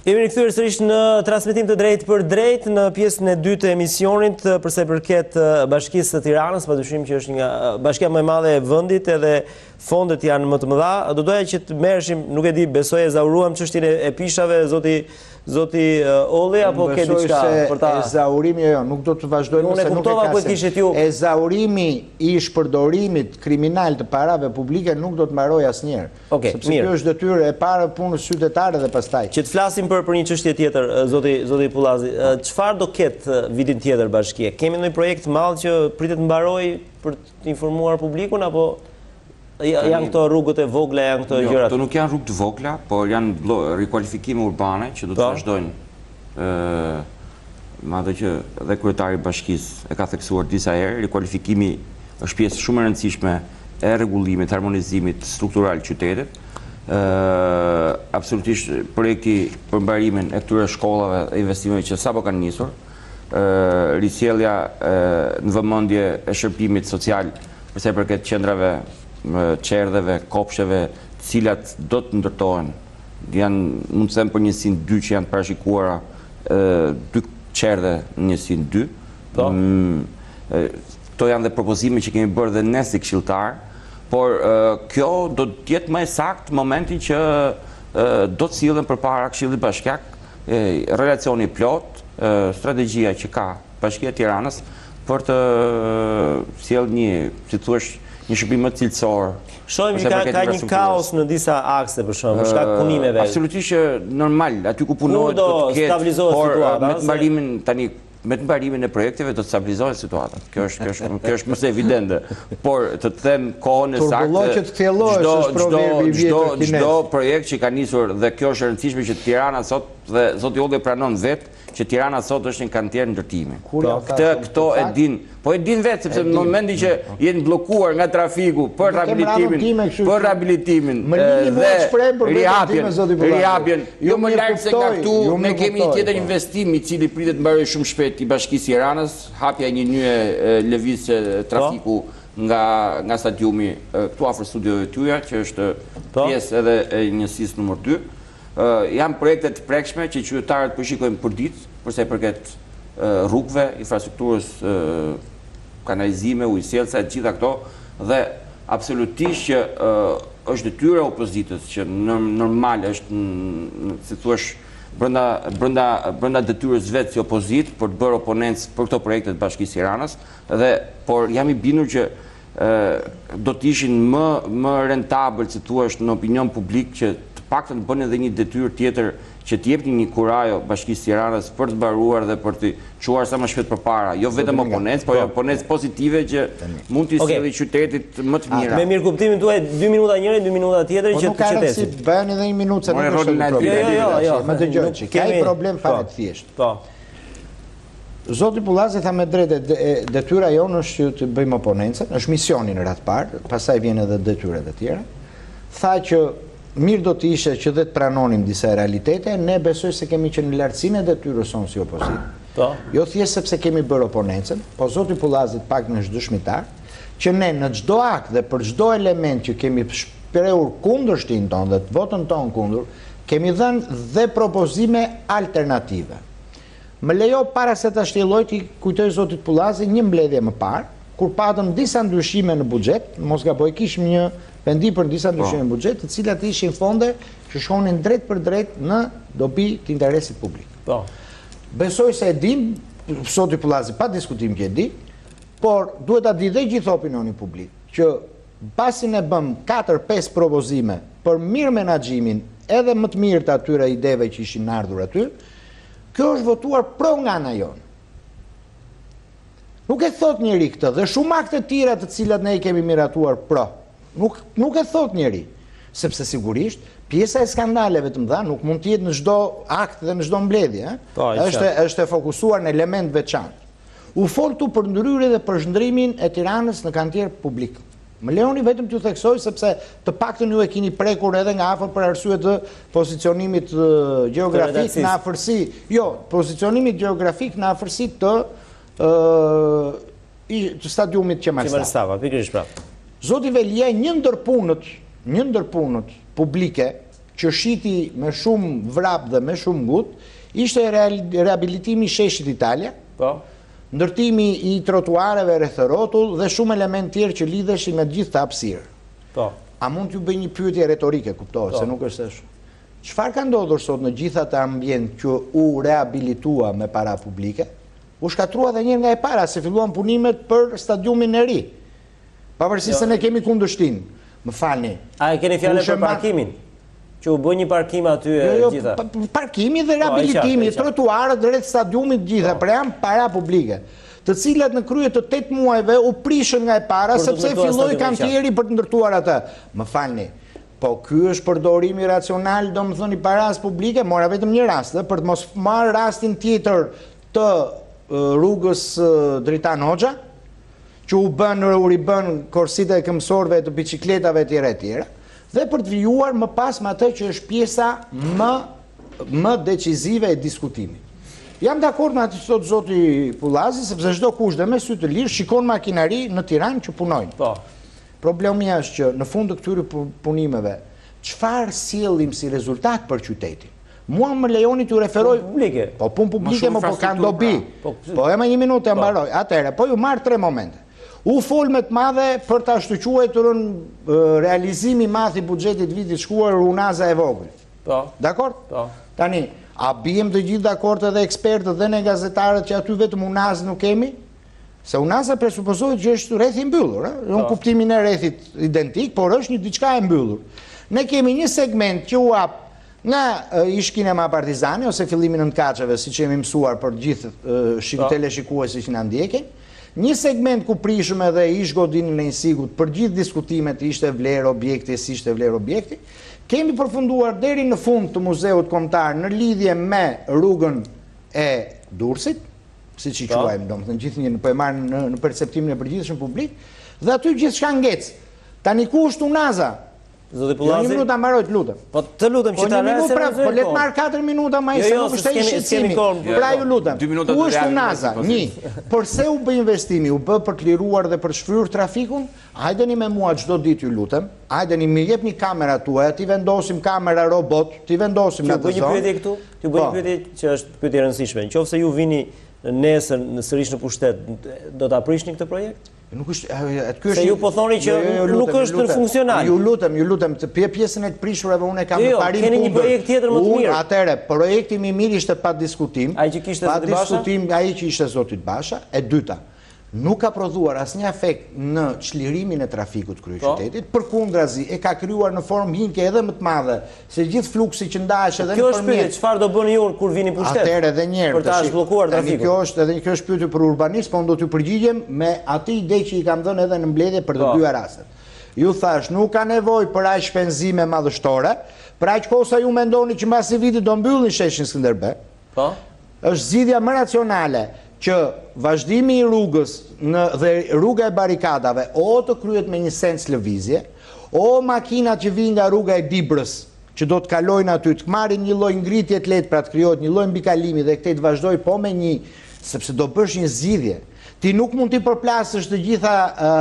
Jemi rikthyer sërish në transmetim të drejtë për drejtë në pjesën e dytë të emisionit për sa i përket Bashkisë së Tiranës, padyshim që është nga bashkia më e madhe e vendit edhe fondet janë më të mëdha. Do doja që të merreshim, nuk e di, besoj e zauruam çështjen e pishave, zoti Olli, apo ke diçka për ta? Ezaurimi jo, nuk do të vazhdojmë se nuk e ka. Ezaurimi i shpërdorimit kriminal të parave publike nuk do të mbarojë asnjëherë. Sepse kjo është detyrë e parë punës qytetarë dhe pastaj. Që të flasim për një çështje tjetër, zoti Pullazi, çfarë do ketë vitin tjetër bashkia? Kemi ndonjë projekt të madh që pritet të mbarojë për të informuar publikun apo janë këto rrugët e vogla, janë këto gjërat? Këto nuk janë rrugë të vogla, por janë rikualifikime urbane që do të vazhdojnë. Madje që dhe kryetari i bashkisë e ka theksuar disa herë, rikualifikimi është pjesë shumë e rëndësishme e rregullimit, harmonizimit struktural të qytetit. Absolutisht projekti për mbarimin e këtyre shkollave e investimeve që sapo kanë nisur, risjellja në vëmendje e shërbimit social për sa i përket qendrave, qerdheve, kopsheve, të cilat do të ndërtohen. Janë, mund të them për njësinë 2 që janë parashikuara 2 qerdhe në njësinë 2. Këto janë dhe propozime që kemi bërë dhe ne si këshilltar, por kjo do të jetë më saktë momentin që do të sillen përpara Këshillit Bashkiak relacioni plot, strategjia që ka Bashkia e Tiranës për të sjellë një, si thua, një shërbim më cilësor. Shohim ka një kaos në disa akse për shkak të punimeve. Absolutisht normal, aty ku punohet do të ketë, por me të mbarimin e projekteve do të stabilizohet situata. Kjo është më se evidente. Por të them kohën e saktë, çdo projekt që ka nisur, dhe kjo është e rëndësishme që Tirana sot, dhe zoti Olli pranon vetë që Tirana sot është një kantier ndërtimi. Këto e din, po e din vetë, sepse në momentin që jenë bllokuar nga trafiku për rehabilitimin dhe rihabjen, jo më larg se nga këtu, ne kemi një tjetër investim i cili pritet të mbarojë shumë shpejt i Bashkisë Tiranës, hapja një nyje lëvizje trafiku nga stadiumi këtu afër studiove tyja, që është pjesë edhe e njësisë numër 2. Janë projekte të prekshme që qytetarët po shikojnë për ditë, përsa i përket rrugëve, infrastrukturës, kanalizime, ujësjellse, të gjitha këto, dhe absolutisht që është detyra e opozitës që normal është, si thuash, brenda detyrës vetë si opozit për të bërë oponencë për këto projekte të Bashkisë Tiranës, por jam i bindur që do të ishin më rentabël, si thuash, në opinion publik që paktën bën edhe një detyrë tjetër që të jepni një kurajo Bashkisë Tiranës për të mbaruar dhe për të çuar sa më shpejt përpara, jo vetëm oponencë, por oponencë pozitive që mund t'i sjellë qytetit më të mira. Me mirë kuptimin tuaj, 2 minuta njëri, 2 minuta tjetri që të qytetit. Po bëni edhe 1 minutë se nuk është problem. Jo, më dëgjoj, ka një problem fare të thjeshtë. Po. Zoti Pullazi tha me drejtë, detyra jonë është që të bëjmë oponencën, është misioni në radhë parë, pastaj vjen edhe detyrat e tjera. Tha që mirë do të ishe që dhe të pranonim disa realitete, ne besoj se kemi që në lartësinë e detyrës sonë si opozit. Jo thjesht sepse kemi bërë oponencën, po zoti Pullazi pak në është dëshmitar, që ne në çdo akt dhe për çdo element që kemi shprehur kundërshtin tonë dhe të votën tonë kundër, kemi dhënë dhe propozime alternative. Më lejo para se ta shtjelloj t'i kujtoj zotit Pullazi një mbledhje më parë, kur patëm disa ndryshime në buxhet, mos gaboj, kishim një vendim për disa ndryshime në buxhet, të cilat ishin fonde që shkonin drejt për drejt në dobi të interesit publik. Besoj se e dim, zoti Pullazi pa diskutim që e di, por duhet ta di dhe gjithë opinioni publik, që pasin e bëm 4-5 propozime për mirë menaxhimin edhe më të mirë të atyre ideve që ishin ardhur aty, kjo është votuar pro nga ana jonë. Nuk e thot njeri këtë, dhe shumë akte tjera të cilat ne i kemi miratuar pro. Nuk e thot njeri, sepse sigurisht pjesa e skandaleve të mëdha nuk mund të jetë në çdo akt dhe në çdo mbledhje, është e fokusuar në element veçantë. U foltu për ndryrje dhe për zhndrimin e Tiranës në kantier publik. Më lejoni vetëm t'ju theksoj sepse të paktën ju e keni prekur edhe nga afër për arsye të pozicionimit gjeografik në afërsi. Jo, pozicionimit gjeografik në afërsi të stadiumit Qemal-Stava. Zoti Velia, një ndër punët publike që shiti me shumë vrap dhe me shumë ngut, ishte rehabilitimi i sheshit Italia, ndërtimi i trotuareve rreth rrotull dhe shumë element tjerë që lidheshin me gjithë të hapësirë. A mund t'ju bëj një pyetje retorike, kuptohet, se nuk është ashtu. Çfarë ka ndodhur sot në gjithë atë ambient që u rehabilitua me para publike? U shkatrua dhe njërë nga e para, se filluan punimet për stadiumin e ri. Pavarësisht se ne kemi kundërshtin. Më falni. A e keni fjalën për parkimin? Që u bë një parkim aty e gjitha? Parkimi dhe rehabilitimi, trotuarët rreth stadiumit gjitha, pra janë para publike, të cilat në krye të 8 muajve u prishën nga e para, sepse filloi kantieri për të ndërtuar atë. Më falni, po ky është përdorimi racional, do më thoni, paras publike, mora vetëm një rast, për të mos marrë rastin tjetër të rrugës Dritan Hoxha, që u ribën korsitë e këmbësorëve të bicikletave etj. Dhe për të vijuar më pas me atë që është pjesa më decisive e diskutimit. Jam dakord me atë që thotë zoti Pullazi, sepse çdo kush dhe me sy të lirë shikon makinari në Tiranë që punojnë. Problemi është që në fund të këtyre punimeve, çfarë sjellim si rezultat për qytetin? Mua më lejoni t'ju referoj publike. Po punë publike, po kanë dobi. Po ema një minutë e mbaroj. Atëherë, po ju marr 3 momente. U folme të madhe për ta shtuquajturën realizimi madh i buxhetit vitit shkuar unaza e vogël. Dakord? Tani, a bijem të gjithë dakord edhe ekspertët dhe ne gazetarët që aty vetëm unaz nuk kemi? Se unaza presupozohet që është rreth i mbyllur, në kuptimin e rrethit identik, por është një diçka e mbyllur. Ne kemi një segment që u hap nga ish kinema Partizani ose fillimi në Kaçeve, siç jemi mësuar për gjithë teleshikuesit që na ndjekin. Një segment ku prishëm edhe ish godinin e Insigut për gjithë diskutimet ishte vlerë objekti, si ishte vlerë objekti. Kemi përfunduar deri në fund të muzeut kombëtar në lidhje me rrugën e Durrësit, siç i quajmë, domethënë gjithnjë po e marrin në perceptimin e përgjithshëm publik, dhe aty gjithçka ngec. Tani ku është unaza? Zoti Pullazi. Një minutë mbaroj, të lutem. Po të lutem që ta rrasë. Po le të marr 4 minuta më se nuk është ai shqetësimi. Pra ju lutem. Ku është unaza? 1. Përse u bë investimi? U bë për të liruar dhe për të shfryrë trafikun? Hajdeni me mua çdo ditë, ju lutem. Hajdeni më jepni kamerat tuaja, ti vendosim kamera robot, ti vendosim në atë zonë. Ju bëj një pyetje këtu? Ju bëj një pyetje që është pyetje e rëndësishme. Nëse ju vini nesër sërish në pushtet, do ta prishni këtë projekt? Nuk është, se ju po thoni që nuk është funksional. Ju lutem, të pjesën e të prishurave unë e kam në parim. Keni një projekt tjetër më të mirë. Atëre, projekti më i mirë ishte pa diskutim. Ai që kishte Zoti Basha? Ai që ishte Zoti Basha. E dyta, nuk ka prodhuar asnjë efekt në çlirimin e trafikut kryeqytetit, përkundrazi e ka krijuar në formë hinke edhe më të madhe se gjithë fluksi që ndahesh edhe në përmjet. Çfarë do bëni ju kur vini pushtet? Atëherë edhe një herë për ta zhbllokuar trafikun. Kjo është pyetje për urbanist, po unë do t'ju përgjigjem me atë ide që i kam dhënë edhe në mbledhje për të dyja rastet. Ju thash, nuk ka nevojë për aq shpenzime madhështore, për aq kohë sa ju mendoni që mbasi vitit do mbyllin sheshin Skënderbej. Është zgjidhja më racionale që vazhdimi i rrugës dhe rruga e barikadave o të kryet me një sens lëvizje, o makinat që vinë nga rruga e Dibrës, që do të kalojnë aty, të marrin një lloj ngritje të lehtë, pra të krijohet një lloj mbikalimi dhe këtë të vazhdoj po me një, sepse do bësh një zgjidhje. Ti nuk mund t'i përplasësh të gjitha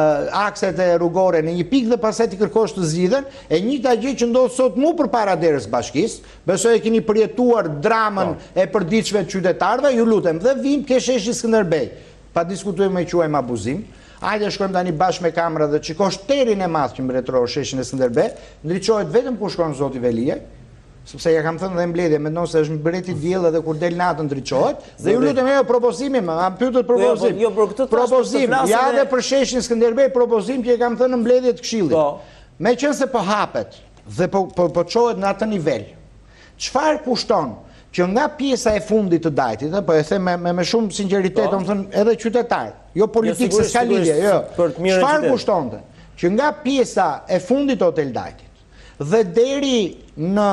akset e rrugore në një pikë dhe pastaj ti kërkosh të zgjidhen, e njëjta gjë që ndodh sot mu përpara derës bashkisë, besoj e keni përjetuar dramën e përditshme të qytetarëve, ju lutem, dhe vim ke sheshi Skënderbej. Pa diskutojmë e quajmë abuzim. Hajde shkojmë tani bashkë me kamera dhe çikosh terin e madh që mbretëror sheshin e Skënderbej, ndriçohet vetëm ku shkon zoti Veliaj. Sepse ja kam thënë dhe mbledhje, mendon se është mbreti diell edhe kur del natën ndriçohet, dhe ju lutem propozimi, më pyetet propozim. Jo, për këtë propozim, ja edhe për sheshin Skënderbej propozim që e kam thënë në mbledhje të Këshillit. Meqense po hapet dhe po çohet në atë nivel. Çfarë kushton që nga pjesa e fundit të Dajtit, po e them me shumë sinqeritet, domethënë edhe qytetar, jo politik se s'ka lidhje, jo. Çfarë kushtonte që nga pjesa e fundit të Hotel Dajtit dhe deri në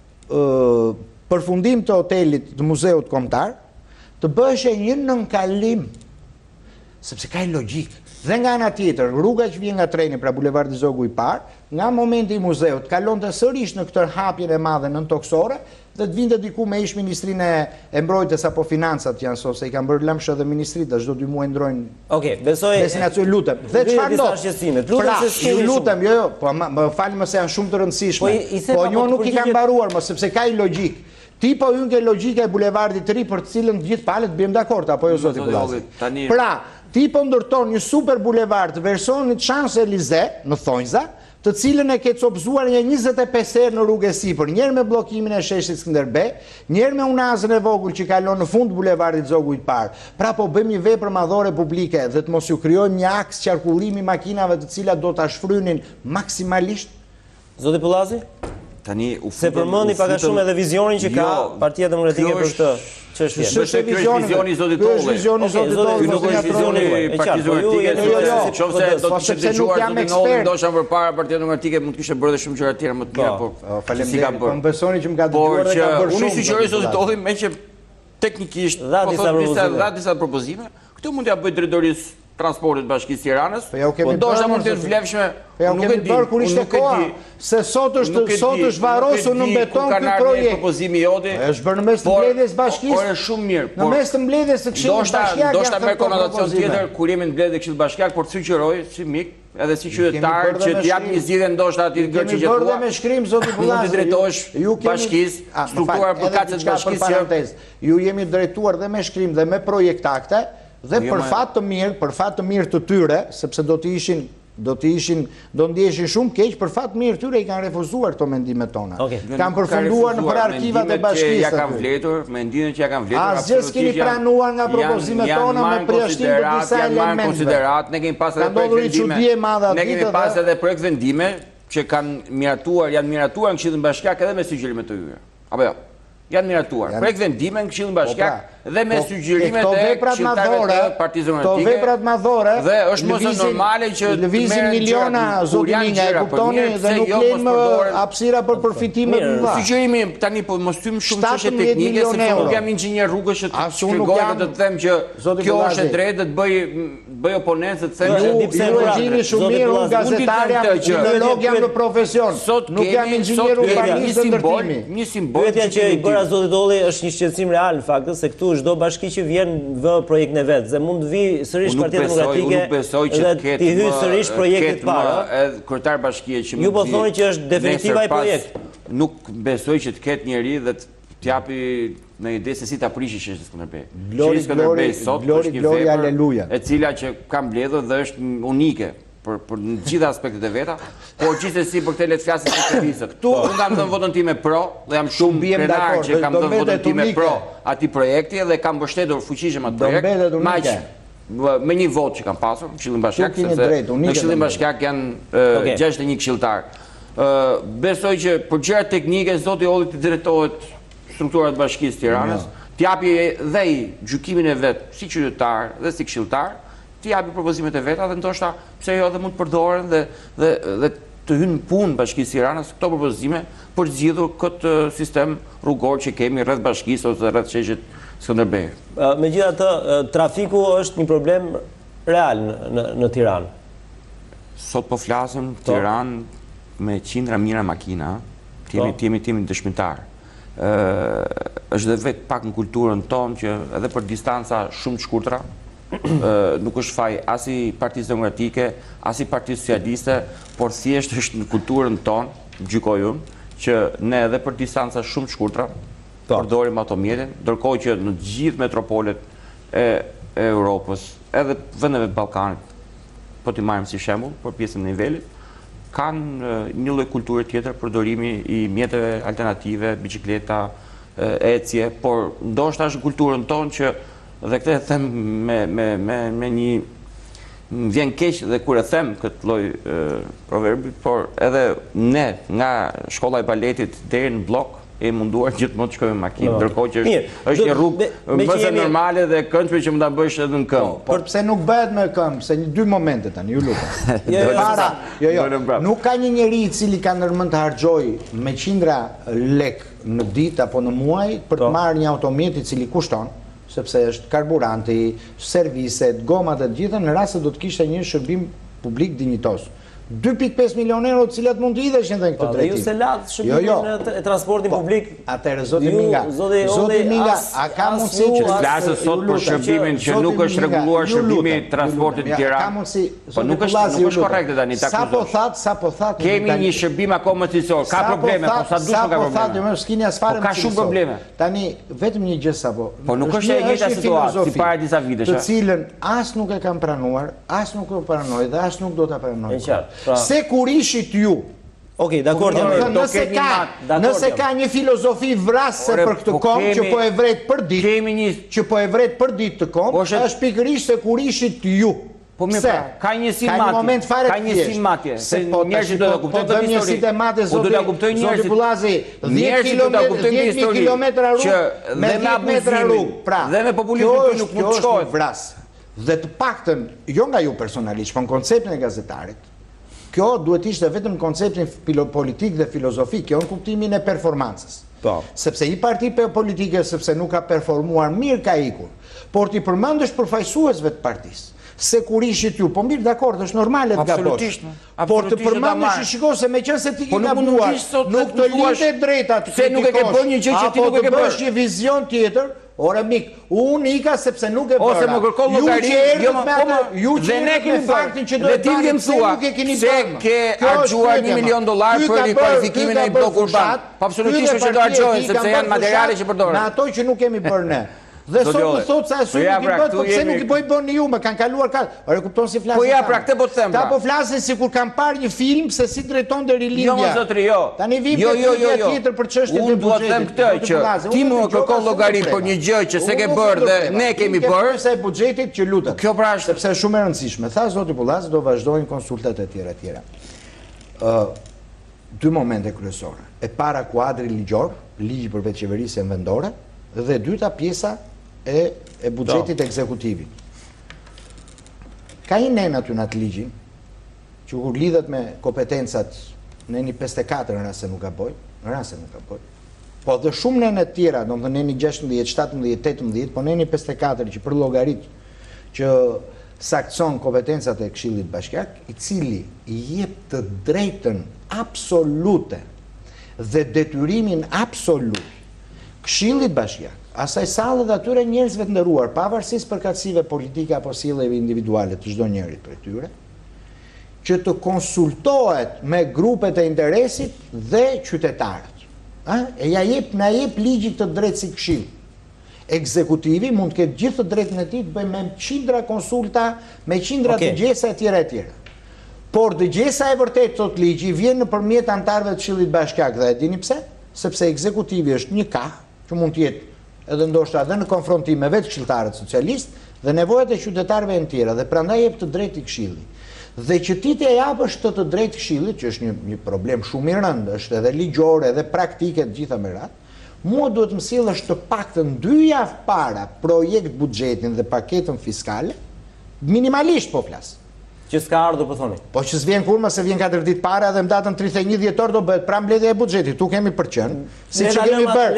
përfundim të hotelit të muzeut kombëtar të bëhej një nënkalim, sepse ka logjik. Dhe nga ana tjetër, rruga që vjen nga treni, pra bulevardi Zogu i parë, nga momenti i muzeut, kalonte sërish në këtë hapjen e madhe nëntoksore, dhe të vinte diku me ish ministrinë e mbrojtjes apo financat janë sot, se i kanë bërë lëmshë dhe ministrit, dhe çdo 2 muaj ndrojnë. Okej, besoj. Destinacion, lutem. Dhe çfarë do? Pra, lutem, jo, po më falni se janë shumë të rëndësishme. Po një nuk i kanë mbaruar, më sepse ka i logjik. Ti po hyn ke logjika e bulevardit të ri për të cilën të gjithë palët bëjmë dakord, apo jo zoti Pullazi? Pra, ti po ndërton një super bulevard versionit Champs-Élysées në Thonjza, të cilën e ke copëzuar një 25 herë në rrugë e sipër, njëherë me bllokimin e sheshit Skënderbej, njëherë me unazën e vogël që kalon në fund bulevardit Zogu i parë. Pra po bëjmë një vepër madhore publike dhe të mos ju krijojmë një aks qarkullimi makinave të cilat do ta shfrynin maksimalisht. Zoti Pullazi? Tani se përmendi pak a shumë edhe vizionin që ka Partia Demokratike për këtë çështje. Është vizioni i zotit Tolli. Është vizioni i zotit Tolli, nuk është vizioni i Partisë Demokratike. Nëse do të kishte dëgjuar zotin Tolli ndoshta përpara Partia Demokratike mund të kishte bërë shumë gjëra të tjera më të mira, por faleminderit. Po besoni që më ka dëgjuar dhe ka bërë shumë. Unë sugjeroj zotit Tolli me që teknikisht dha disa propozime. Këtu mund t'ia bëj drejtorisë transportit Bashkisë Tiranës, ndoshta mund të jetë vlefshme. Nuk e di, kur ishte koha, se sot është varrosur në beton ky projekt. Propozimi joti është bërë në mes të mbledhjes Bashkisë. Por është shumë mirë. Në mes të mbledhjes së Këshillit Bashkiak. Ndoshta me konotacion tjetër kur jemi në mbledhje Këshillit Bashkiak, por sugjeroj si mik, edhe si qytetar që të jap një zgjidhje ndoshta aty gjë që jetua. Bërë me shkrim zoti Pullazi. Mund të drejtohesh Bashkisë, strukturar përkatëse të Bashkisë. Ju jemi drejtuar dhe me shkrim dhe me projektakte. Dhe për fat të mirë të tyre, sepse do ndjeshin shumë keq, për fat të mirë tyre i kanë refuzuar këto mendimet tona. Kanë përfunduar në për arkivat e Bashkisë. Ja kanë vletur, mendimet që ja kanë vletur, asgjë s'keni pranuar nga propozimet tona me përjashtim të disa elementeve. Konsiderat, ne kemi pas edhe projekt vendime. Ne kemi pas edhe projekt vendime që janë miratuar në Këshillin Bashkiak edhe me sugjerimet e tyre. Apo jo? Janë miratuar. Projekt vendime në Këshillin Bashkiak dhe me sugjerimet e këshilltarëve të Partisë Demokratike. Këto veprat madhore. Dhe është mos normale që lëvizin miliona zoti Linga e kuptoni dhe nuk lejmë hapësira për përfitime të mëdha. Sugjerimi tani po mos tym shumë çështje teknike, sepse nuk jam inxhinier rrugësh që të shpjegoj dhe të them që kjo është e drejtë, të bëj oponencë të them që ju e dini shumë mirë, unë gazetar jam, kinolog jam në profesion. Nuk jam inxhinier urbanist ndërtimi. Një simbol që i bëra zoti Tolli është një shqetësim real në fakt, se këtu çdo bashki që vjen vë projektin e vet, se mund të vi sërish Partia Demokratike dhe t'i hyj sërish projektit të parë. Edhe kryetar bashkie që ju po thoni që është definitiva e projektit. Nuk besoj që të ketë njëri dhe të japi në ide se si ta prishi sheshit Skënderbej. Glori, aleluja. E cila që ka mbledhur dhe është unike për në gjitha aspektet e veta, por gjithsesi për këtë le të flasim për servise. Këtu unë kam dhënë votën time pro dhe jam shumë krenar që kam dhënë votën time pro atij projekti dhe kam mbështetur fuqishëm atë projekt. Me një votë që kam pasur në Këshillin Bashkiak, sepse në Këshillin Bashkiak janë 61 këshilltar. Besoj që për gjëra teknike zoti Olli të drejtohet strukturat të Bashkisë Tiranës, t'japi dhe i gjykimin e vet si qytetar dhe si këshilltar, t'i japi propozimet e veta dhe ndoshta pse jo dhe mund të përdoren dhe të hynë punë Bashkisë Tiranës këto propozime për të zgjidhur këtë sistem rrugor që kemi rreth Bashkisë ose rreth sheshit Skënderbej. Megjithatë, trafiku është një problem real në Tiranë. Sot po flasim Tiranë me qindra mijëra makina, jemi dëshmitar. Është dhe vetë pak në kulturën tonë që edhe për distanca shumë të shkurtra, nuk është faj as i Partisë Demokratike, as i Partisë Socialiste, por thjesht është në kulturën tonë, gjykoj unë, që ne edhe për distanca shumë të shkurtra përdorim ato mjetin, ndërkohë që në gjithë metropolet e Europës, edhe vendeve të Ballkanit, po t'i marrim si shembull për pjesën e nivelit, kanë një lloj kulture tjetër përdorimi i mjeteve alternative, bicikleta, ecje, por ndoshta është kulturën tonë që dhe këtë e them me një vjen keq dhe kur e them këtë lloj proverbi, por edhe ne nga shkolla e baletit deri në blok e munduar gjithmonë të shkojmë me makinë, ndërkohë që është një rrugë më se normale dhe këndshme që mund ta bësh edhe në këmbë. Por pse nuk bëhet me këmbë? Se dy momente tani, ju lutem. Nuk ka një njeri i cili ka ndërmend të harxojë me qindra lek në ditë apo në muaj për të marrë një automjet i cili kushton, sepse është karburanti, serviset, gomat e gjitha, në rast se do të kishte një shërbim publik dinjitos. 2.5 milion euro të cilat mund të idheshin dhe në këtë drejtim. Ju se latë shërbimin e transportin publik. Atëherë, zoti Minga, a ka mundësi që flasë sot për shërbimin që nuk është rregulluar shërbimi i transportit në Tiranë? Po nuk është korrekte tani ta akuzoj. Sa po thatë. Kemi një shërbim akoma cilësor, ka probleme, po sa dush nuk ka probleme. Ka shumë probleme. Tani vetëm një gjë sapo. Po nuk është e njëjta situatë si para disa vitesh. Të cilën as nuk e kam pranuar, as nuk e pranoj dhe as nuk do ta pranoj. Se kur ishit ju, dakord, nëse ka një filozofi vrasëse për këtë kom që po e vret për ditë të kom, është pikërisht se kur ishit ju. Po mirë, ka një matje, se njerëzit do ta kuptojnë këtë histori. Po do ta kuptojnë njerëzit. Pullazi, 10 kilometra rrugë me 10 metra rrugë. Pra, dhe me populizmin nuk mund të shkohet. Vrasë. Dhe të paktën, jo nga ju personalisht, po në konceptin e gazetarit. Kjo duhet ishte vetëm konceptin politik dhe filozofik, kjo në kuptimin e performancës. Sepse i parti politike, sepse nuk ka performuar mirë ka ikur, por ti përmendësh përfaqësuesve të partisë. Se kur ishit ju, po mirë dakord, është normale të gabosh. Por të përmendësh i shikoj se meqense ti ke gabuar, nuk të linte drejta të se nuk e ke bërë një gjë që ti nuk e ke bërë. Apo të bësh një vizion tjetër. Ore mik, unë ika sepse nuk e bëra. Ose më kërkon llogari, dhe ne kemi faktin që do të bërë, se nuk e keni bërë. Se ke harxuar $1 milion për rikualifikimin e një bloku urban. Po absolutisht që do harxohen sepse janë materiale që përdoren. Me ato që nuk kemi bërë ne. Dhe sot më thotë se asu nuk i bëtë, po pëse nuk i bëni ju, më kanë kaluar ka. Ore kupton si flasin. Po ja, pra këtë po të them. Ta po flasin si kur kanë parë një film se si drejton dhe rilindja. Jo, më zotri, jo. Tani vim të tjetër për çështjet e buxhetit. Unë do të them këtë që ti më kërkon llogari për një gjë që se ke bërë dhe ne kemi bërë. Sa e buxhetit që lutem. Kjo pra është sepse është shumë e rëndësishme. Tha zoti Pullazi do vazhdojnë konsultat e tjera. Dy momente kryesore. E para kuadri ligjor, ligji për vetë qeverisjen vendore, dhe dyta pjesa e buxhetit ekzekutivi. Ka një nen aty në atë ligjin, që kur lidhet me kompetencat në një 54 në rase nuk ka boj, po dhe shumë nenet tjera, do më dhe neni 16, 17, 18, po neni 54 që për llogarit që saktëson kompetencat e Këshillit Bashkiak, i cili i jep të drejtën absolute dhe detyrimin absolut Këshillit Bashkiak, asaj sallë dhe atyre njerëzve të nderuar, pavarësisht përkatësive politike apo sjelljeve individuale të çdo njerit prej tyre, që të konsultohet me grupet e interesit dhe qytetarët. Na jep ligji të drejtë si këshill. Ekzekutivi mund të ketë gjithë të drejtën e tij të bëjë me qindra konsulta, me qindra dëgjesa etj. Por dëgjesa e vërtetë tot ligji vjen nëpërmjet anëtarëve të Këshillit Bashkiak dhe e dini pse? Sepse ekzekutivi është një kah që mund të jetë edhe ndoshta edhe në konfrontim me vetë këshilltarët socialist dhe nevojat e qytetarëve të tjerë dhe prandaj jep të drejtë Këshillit. Dhe që ti të japësh të drejtë Këshillit, që është një problem shumë i rëndë, është edhe ligjor, edhe praktike të gjitha me radhë, mua duhet më sjellësh të paktën 2 javë para projekt buxhetin dhe paketën fiskale, minimalisht po flas. Që s'ka ardhur po thoni. Po që s'vjen kurrë, se vjen 4 ditë para dhe në datën 31 dhjetor do bëhet pra mbledhja e buxhetit. Tu kemi përqen. Siç e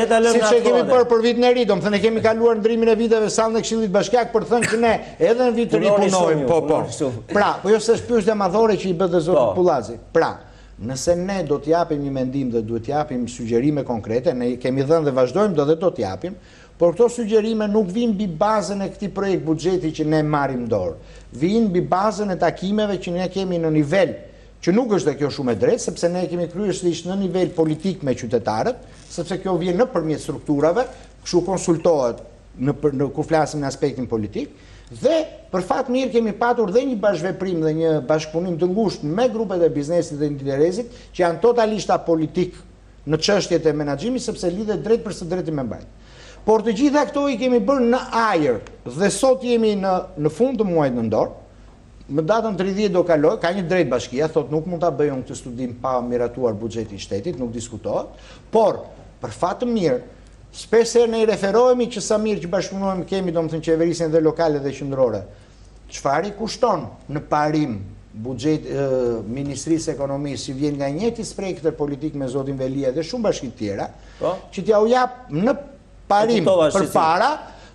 kemi bërë për vitin e ri, domethënë kemi kaluar ndrimin e viteve sallën e Këshillit Bashkiak për të thënë që ne edhe në vit të ri punojmë. Po. Pra, po jo se është pyetje madhore që i bëhet zoti Pullazi. Pra, nëse ne do të japim një mendim dhe duhet të japim sugjerime konkrete, ne kemi dhënë dhe vazhdojmë do të japim, por këto sugjerime nuk vinë mbi bazën e këtij projekt buxheti që ne marrim dorë. Vinë mbi bazën e takimeve që ne kemi në nivel, që nuk është dhe kjo shumë e drejtë, sepse ne kemi kryesisht në nivel politik me qytetarët, sepse kjo vjen nëpërmjet strukturave, kështu konsultohet kur flasim në aspektin politik, dhe për fat mirë kemi patur dhe një bashkëveprim dhe një bashkëpunim të ngushtë me grupet e biznesit dhe interesit, që janë totalisht apolitik në çështjet e menaxhimit, sepse lidhet drejt për së drejti me mbajtje. Por të gjitha këto i kemi bërë në ajër dhe sot jemi në fund të muajit nëntor. Më datën 30 do kaloj, ka një drejt bashkia, thot nuk mund ta bëjmë këtë studim pa miratuar buxheti i shtetit, nuk diskutohet, por për fat të mirë, shpeshherë ne i referohemi që sa mirë që bashkëpunojmë kemi domethënë qeverisjen dhe lokale dhe qendrore. Çfarë i kushton në parim buxhet Ministrisë së Ekonomisë që vjen nga njëjti spektër politik me zotin Velia dhe shumë bashki të tjera, që t'ja u jap në parim për para,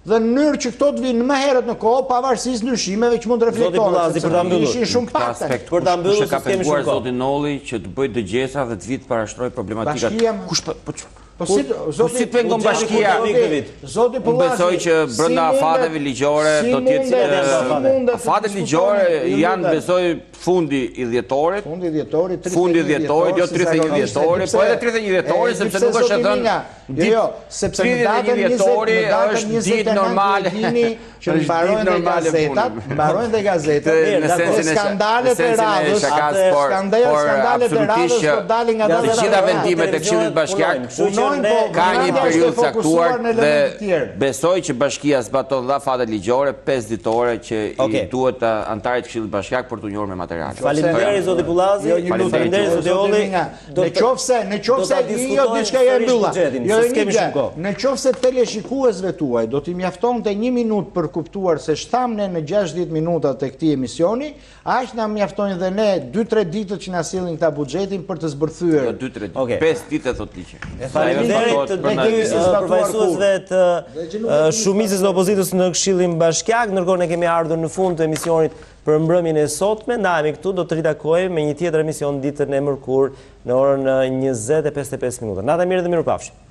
dhe në mënyrë që këto të vinë më herët në kohë, pavarësisht ndryshimeve që mund reflektohen. Ishin shumë pakte. Për ta mbyllur, ka penguar zoti Nolli që të bëjë dëgjesa dhe të vitë parashtroj problematikat. Po si pengon bashkia? Zoti Unë besoj që brenda afateve ligjore do të jetë afatet ligjore janë besoj fundi i dhjetorit. Fundi i dhjetorit, jo 31 dhjetorit, po edhe 31 dhjetorit sepse nuk është dhënë. Jo, sepse në datën 20 ditë normale që mbarojnë dhe gazetat, në sensin e skandalet e radhës, skandalet e radhës do dalin nga datën. Të gjitha vendimet e Këshillit Bashkiak ka një periudhë caktuar dhe besoj që bashkia zbaton dhe afatet ligjore 5 ditore që i duhet antarit Këshillit Bashkiak për t'u njohur me materiale. Faleminderit zoti Bullazi, faleminderit zoti Olli. Në qofse jo diçka e mbylla. Në qofse teleshikuesve tuaj do t'i mjaftonte 1 minutë për kuptuar se shtam ne në 60 minuta të këtij emisioni, aq na mjaftojnë dhe ne 2-3 ditët që na sillin këta buxhetin për të zbërthyer. Jo 2-3 ditë, 5 ditë thot ligji. Faleminderit përfaqësuesve të shumicës në opozitës në Këshillin Bashkiak, ndërkohë ne kemi ardhur në fund të emisionit për mbrëmjen e sotme. Ndajemi këtu, do të ritakojmë me një tjetër emision ditën e mërkurë në orën 20:55 minuta. Natë mirë dhe mirupafshim.